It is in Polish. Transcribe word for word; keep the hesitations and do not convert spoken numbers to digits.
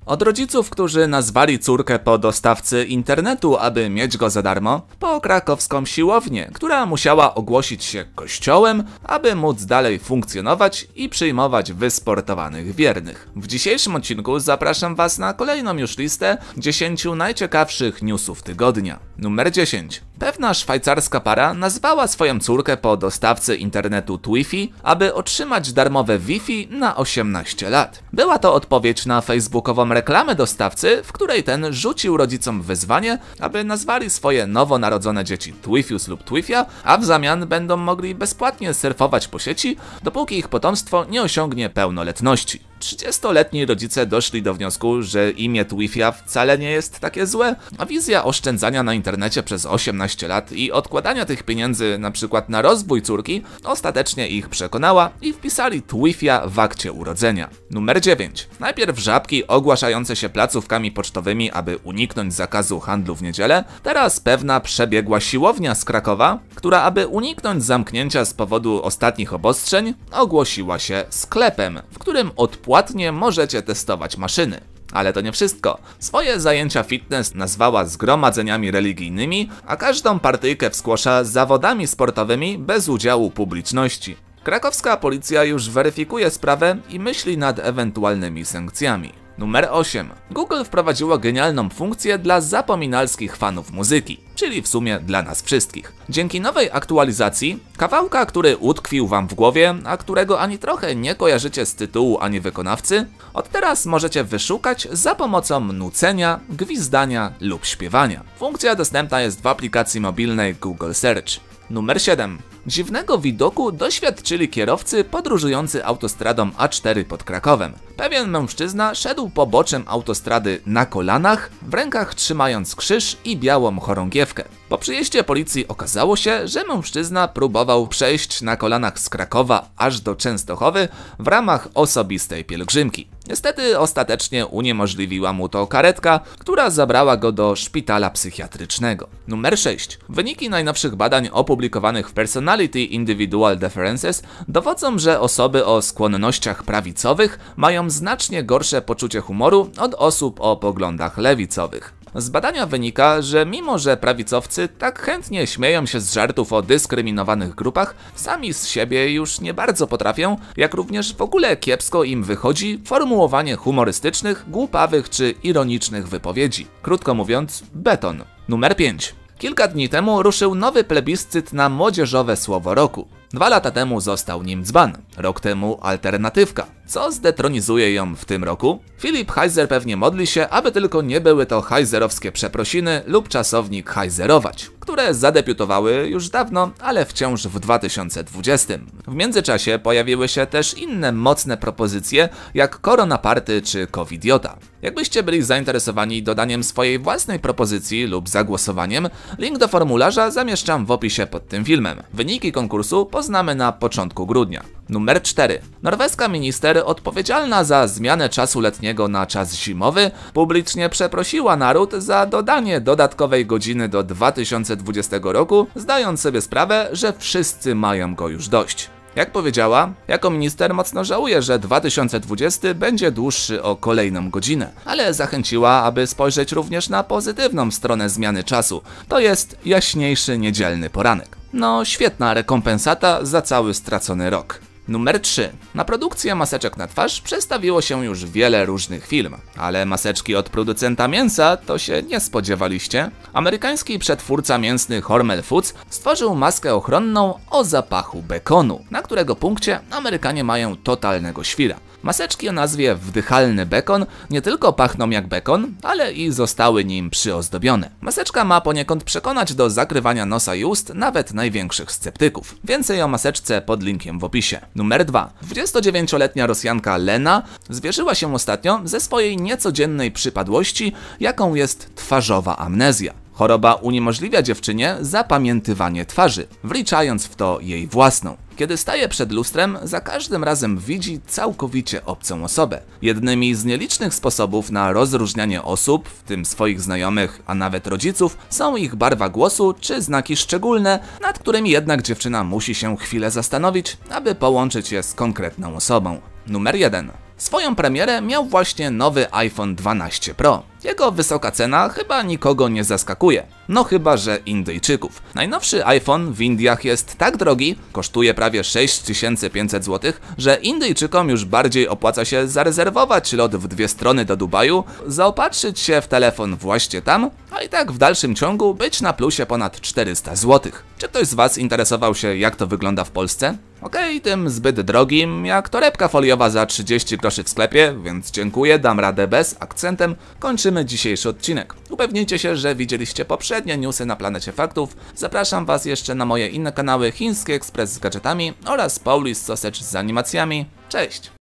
Od rodziców, którzy nazwali córkę po dostawcy internetu, aby mieć go za darmo, po krakowską siłownię, która musiała ogłosić się kościołem, aby móc dalej funkcjonować i przyjmować wysportowanych wiernych. W dzisiejszym odcinku zapraszam Was na kolejną już listę dziesięciu najciekawszych newsów tygodnia. Numer dziesięć. Pewna szwajcarska para nazwała swoją córkę po dostawcy internetu Twifi, aby otrzymać darmowe Wi-Fi na osiemnaście lat. Była to odpowiedź na facebookową reklamę dostawcy, w której ten rzucił rodzicom wyzwanie, aby nazwali swoje nowonarodzone dzieci Twifius lub Twifia, a w zamian będą mogli bezpłatnie surfować po sieci, dopóki ich potomstwo nie osiągnie pełnoletności. trzydziestoletni rodzice doszli do wniosku, że imię Twifia wcale nie jest takie złe, a wizja oszczędzania na internecie przez osiemnaście lat i odkładania tych pieniędzy np. na rozwój córki ostatecznie ich przekonała i wpisali Twifia w akcie urodzenia. Numer dziewięć. Najpierw żabki ogłaszające się placówkami pocztowymi, aby uniknąć zakazu handlu w niedzielę, teraz pewna przebiegła siłownia z Krakowa, która aby uniknąć zamknięcia z powodu ostatnich obostrzeń, ogłosiła się sklepem, w którym odpłatnie możecie testować maszyny. Ale to nie wszystko. Swoje zajęcia fitness nazwała zgromadzeniami religijnymi, a każdą partyjkę w squasha zawodami sportowymi bez udziału publiczności. Krakowska policja już weryfikuje sprawę i myśli nad ewentualnymi sankcjami. Numer osiem. Google wprowadziło genialną funkcję dla zapominalskich fanów muzyki, czyli w sumie dla nas wszystkich. Dzięki nowej aktualizacji, kawałka, który utkwił wam w głowie, a którego ani trochę nie kojarzycie z tytułu ani wykonawcy, od teraz możecie wyszukać za pomocą nucenia, gwizdania lub śpiewania. Funkcja dostępna jest w aplikacji mobilnej Google Search. Numer siedem. Dziwnego widoku doświadczyli kierowcy podróżujący autostradą A cztery pod Krakowem. Pewien mężczyzna szedł poboczem autostrady na kolanach, w rękach trzymając krzyż i białą chorągiewkę. Po przyjeździe policji okazało się, że mężczyzna próbował przejść na kolanach z Krakowa aż do Częstochowy w ramach osobistej pielgrzymki. Niestety ostatecznie uniemożliwiła mu to karetka, która zabrała go do szpitala psychiatrycznego. Numer sześć. Wyniki najnowszych badań opublikowanych w Personality Individual Differences dowodzą, że osoby o skłonnościach prawicowych mają znacznie gorsze poczucie humoru od osób o poglądach lewicowych. Z badania wynika, że mimo że prawicowcy tak chętnie śmieją się z żartów o dyskryminowanych grupach, sami z siebie już nie bardzo potrafią, jak również w ogóle kiepsko im wychodzi formułowanie humorystycznych, głupawych czy ironicznych wypowiedzi. Krótko mówiąc, beton. Numer pięć. Kilka dni temu ruszył nowy plebiscyt na młodzieżowe słowo roku. Dwa lata temu został nim dzban, rok temu alternatywka. Co zdetronizuje ją w tym roku? Filip Heiser pewnie modli się, aby tylko nie były to heiserowskie przeprosiny lub czasownik heiserować, które zadebiutowały już dawno, ale wciąż w dwa tysiące dwudziestym. W międzyczasie pojawiły się też inne mocne propozycje, jak Korona Party czy Covidiota. Jakbyście byli zainteresowani dodaniem swojej własnej propozycji lub zagłosowaniem, link do formularza zamieszczam w opisie pod tym filmem. Wyniki konkursu poznamy na początku grudnia. Numer cztery. Norweska minister odpowiedzialna za zmianę czasu letniego na czas zimowy publicznie przeprosiła naród za dodanie dodatkowej godziny do dwa tysiące dwudziestego roku, zdając sobie sprawę, że wszyscy mają go już dość. Jak powiedziała, jako minister mocno żałuje, że dwa tysiące dwudziesty będzie dłuższy o kolejną godzinę, ale zachęciła, aby spojrzeć również na pozytywną stronę zmiany czasu, to jest jaśniejszy niedzielny poranek. No, świetna rekompensata za cały stracony rok. Numer trzy. Na produkcję maseczek na twarz przestawiło się już wiele różnych firm, ale maseczki od producenta mięsa to się nie spodziewaliście. Amerykański przetwórca mięsny Hormel Foods stworzył maskę ochronną o zapachu bekonu, na którego punkcie Amerykanie mają totalnego świra. Maseczki o nazwie wdychalny bekon nie tylko pachną jak bekon, ale i zostały nim przyozdobione. Maseczka ma poniekąd przekonać do zakrywania nosa i ust nawet największych sceptyków. Więcej o maseczce pod linkiem w opisie. Numer dwa. dwudziestodziewięcioletnia Rosjanka Lena zwierzyła się ostatnio ze swojej niecodziennej przypadłości, jaką jest twarzowa amnezja. Choroba uniemożliwia dziewczynie zapamiętywanie twarzy, wliczając w to jej własną. Kiedy staje przed lustrem, za każdym razem widzi całkowicie obcą osobę. Jednymi z nielicznych sposobów na rozróżnianie osób, w tym swoich znajomych, a nawet rodziców, są ich barwa głosu czy znaki szczególne, nad którymi jednak dziewczyna musi się chwilę zastanowić, aby połączyć je z konkretną osobą. Numer jeden. Swoją premierę miał właśnie nowy iPhone dwanaście Pro. Jego wysoka cena chyba nikogo nie zaskakuje. No chyba, że Indyjczyków. Najnowszy iPhone w Indiach jest tak drogi, kosztuje prawie sześć tysięcy pięćset złotych, że Indyjczykom już bardziej opłaca się zarezerwować lot w dwie strony do Dubaju, zaopatrzyć się w telefon właśnie tam, a i tak w dalszym ciągu być na plusie ponad czterysta złotych. Czy ktoś z Was interesował się, jak to wygląda w Polsce? Okej, okay, tym zbyt drogim, jak torebka foliowa za trzydzieści groszy w sklepie, więc dziękuję, dam radę bez, akcentem, kończymy dzisiejszy odcinek. Upewnijcie się, że widzieliście poprzednie newsy na Planecie Faktów. Zapraszam Was jeszcze na moje inne kanały Chiński Ekspres z gadżetami oraz Paulis Sausage z animacjami. Cześć!